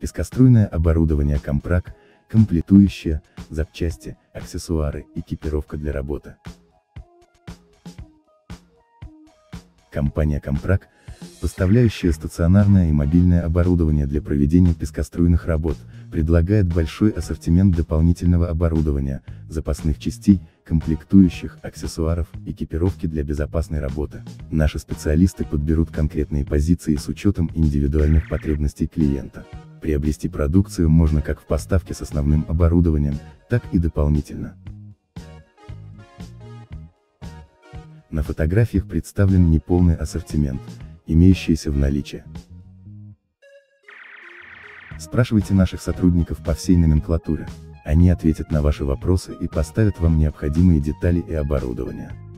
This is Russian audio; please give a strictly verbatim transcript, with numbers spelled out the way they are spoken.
пескоструйное оборудование Компрак, комплектующие, запчасти, аксессуары, экипировка для работы. Компания Компрак, поставляющая стационарное и мобильное оборудование для проведения пескоструйных работ, предлагает большой ассортимент дополнительного оборудования, запасных частей, комплектующих, аксессуаров, экипировки для безопасной работы. Наши специалисты подберут конкретные позиции с учетом индивидуальных потребностей клиента. Приобрести продукцию можно как в поставке с основным оборудованием, так и дополнительно. На фотографиях представлен неполный ассортимент, имеющийся в наличии. Спрашивайте наших сотрудников по всей номенклатуре. Они ответят на ваши вопросы и поставят вам необходимые детали и оборудование.